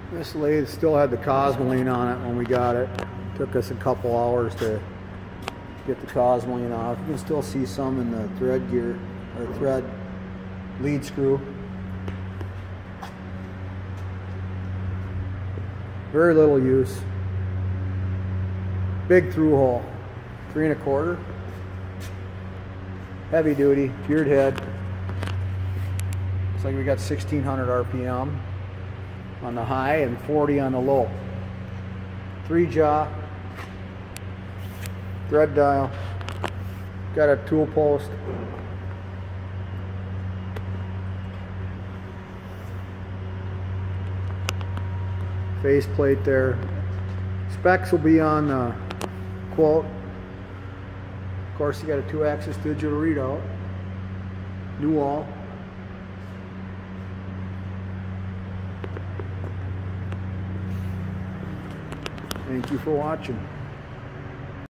This lathe still had the Cosmoline on it when we got it. Took us a couple hours to get the Cosmoline off. You can still see some in the thread gear, or thread lead screw. Very little use. Big through hole, 3 1/4. Heavy duty, geared head. Looks like we got 1600 RPM on the high and 40 on the low. 3 jaw, thread dial, got a tool post. Face plate there. Specs will be on the quote. Of course, you got a 2-axis digital readout. New all. Thank you for watching.